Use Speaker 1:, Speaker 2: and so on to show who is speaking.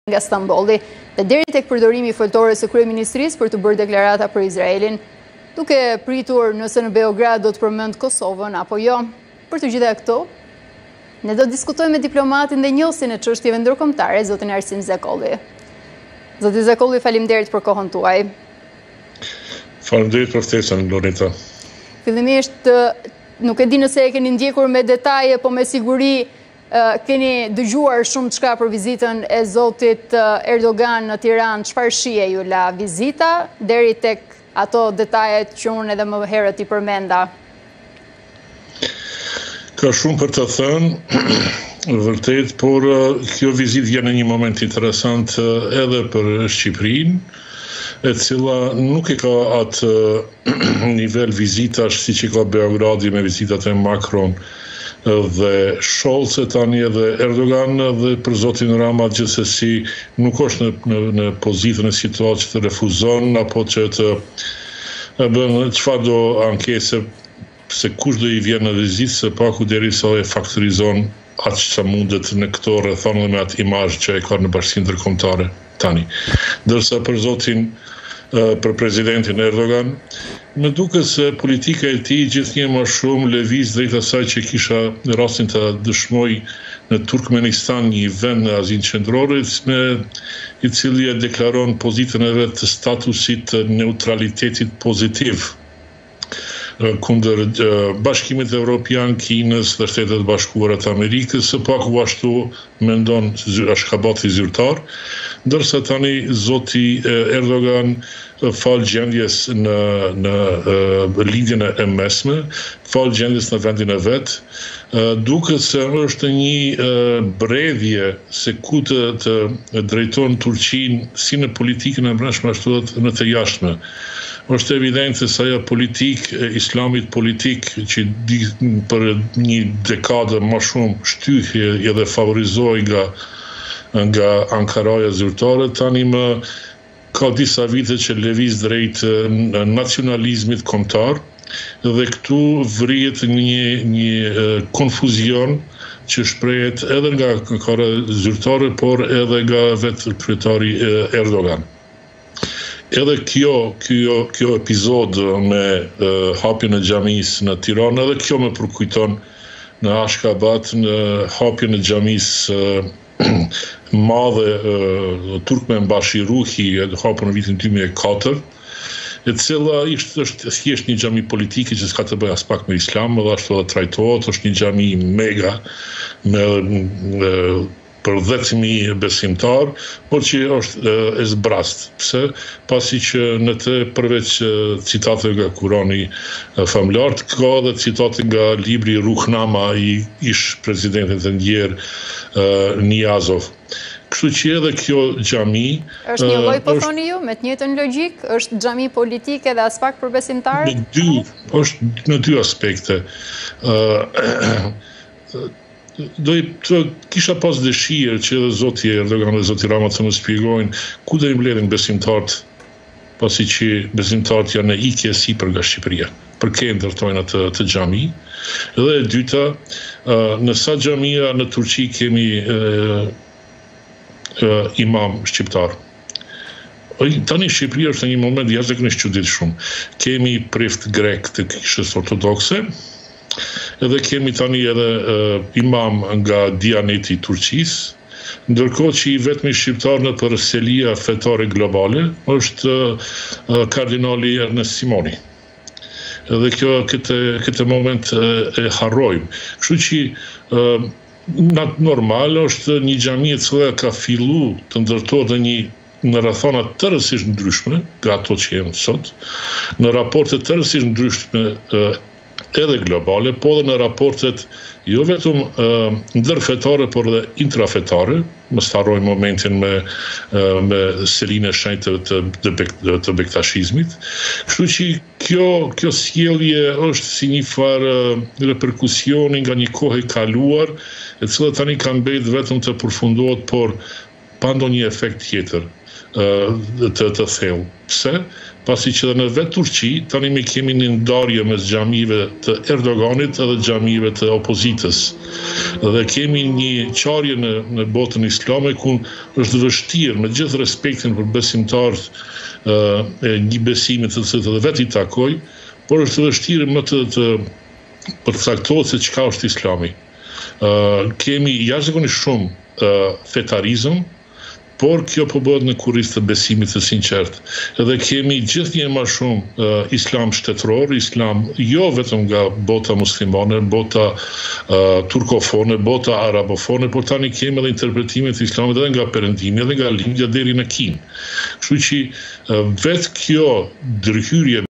Speaker 1: nga Stambolli dhe deri tek përdorimi foltore së kryeministrisë për të bërë deklarata për Izraelin, duke pritur nëse në Beograd do të përmend Kosovën apo jo. Për të gjitha këto, ne do të diskutojmë me diplomatin dhe njohësin e çështjeve ndërkombëtare, zotin Arsim Zakolli. Zoti Zakolli, faleminderit për kohën tuaj.
Speaker 2: Faleminderit për ftesën, Loreta.
Speaker 1: Fillimisht, nuk e di nëse e keni ndjekur me detaje, po me siguri keni dëgjuar shumë çka për vizitën e zotit Erdogan në Tiranë. Çfarë shije ju la vizita deri tek ato detajet që unë edhe më herët I përmenda?
Speaker 2: Ka shumë për të thënë, vërtet, por kjo vizitë vjen në një moment interesant edhe për Shqipërinë, e cila nuk e ka atë nivel vizitash si që ka Beogradi me vizitat e Macron dhe Scholz e tani edhe Erdogan, dhe për zotin Rama gjithsesi nuk është në pozitën e situatë që të refuzon apo që të bën çfarë do ankese se kush do I vjen në vizitë, se paku derisa e faktorizon atë që mundet në këto rrethana me atë imazh që e ka në Bashkinë Ndërkombëtare tani. Ndërsa për zotin për presidentin Erdogan, më duket se politika e tij gjithnjë më shumë lëviz drejt asaj që kisha rastin të dëshmoj në Turkmenistan, një vend në Azinë Qendrore, I cili e deklaron pozitën e vet të statusit të neutralitetit pozitiv kundër Bashkimit Evropian, Kinës dhe Shtetet Bashkuara të Amerikës, së paku ashtu mendon ashkabati zyrtar, ndërsa tani zoti Erdogan fal gjendjes në lidhjen e mesme, fal gjendjes në vendin e vet, duket se është një bredhje se ku të drejton Turqinë si në politikën e brendshme ashtu edhe në të jashtme. Është evidente se ajo politikë Islamit politik që për një dekadë më shumë shtyhej edhe favorizoi nga Ankaraja zyrtare, tani më ka disa vite që lëviz drejt nacionalizmit kombëtar dhe këtu vrihet një konfuzion që shprehet edhe nga Ankara zyrtare, por edhe nga vetë kryetari Erdogan. Edhe kjo epizod me hapjen e xhamisë në Tiranë, edhe kjo më përkujton në Ashkabat në hapjen e xhamisë madhe Turkmen Bashiruhi, hapur në vitin 2004, e cila është thjesht një xhami politike që s'ka të bëjë as pak me Islam, dhe ashtu edhe trajtohet, është një xhami mega me për 10.000 besimtar, por që është e zbrast. Pse? Pasi që në të përveç citate nga Kurani famlar, ka dhe citate nga libri Ruhnama I ish presidentit e ndjer Niyazov. Kështu që edhe kjo xhami
Speaker 1: është një lloj, po thoni ju, me të njëjtën logjik, është xhami politike dhe as pak për besimtarët?
Speaker 2: Është në dy aspekte. Kisha pas dëshirë që edhe zoti Erdogan dhe zoti Rama të më shpjegojnë ku do I mbledhin besimtarët, pasi që besimtarët janë në ikje sipër nga Shqipëria. Për kë ndërtojnë atë xhami? Dhe e dyta, në sa xhamia në Turqi kemi imam shqiptar. Tani Shqipëria është në një moment jashtëzakonisht çuditshëm. Kemi prift grek të kishës ortodokse, edhe kemi tani edhe imam nga Dianeti I Turqisë, ndërkohë që I vetmi shqiptar në përselia fetare globale është kardinali Ernest Simoni. Edhe kjo këtë moment e harrojmë. Kështu që normal është një xhami e cila ka filluar të ndërtohet në rrethana tërësisht ndryshme nga ato që jemi sot, në raporte tërësisht ndryshme edhe globale, po dhe në raportet jo vetëm ndërfetare, por dhe intrafetare, mos harrojmë momentin me selinë e shenjtë të bektashizmit. Kështu që kjo sjellje është si një farë reperkusioni nga një kohë e kaluar, e cila tani ka mbetë vetëm të përfundohet, por pa ndonjë efekt tjetër. të thellë. Pse? Pasi që në vetë Turqi, tani me kemi një ndarje mes xhamive të Erdoganit edhe xhamive të opozitës. Dhe kemi një qarje në botën islame ku është vështirë, me gjithë respektin për besimtarët e një besimit të cilët edhe vetë i takoj, por është vështirë më të përcaktohet se çka është Islami. Kemi jashtëzakonisht shumë fetarizëm, por kjo po bëhet në kurriz të besimit të sinqert. Edhe kemi gjithnjë më shumë islam shtetëror, islam jo vetëm nga bota muslimane, bota turkofone, bota arabofone, por tani kemi edhe interpretimet e islamit edhe nga Perëndimi, edhe nga lindja deri në Kinë. Kështu që vetë kjo ndërhyrje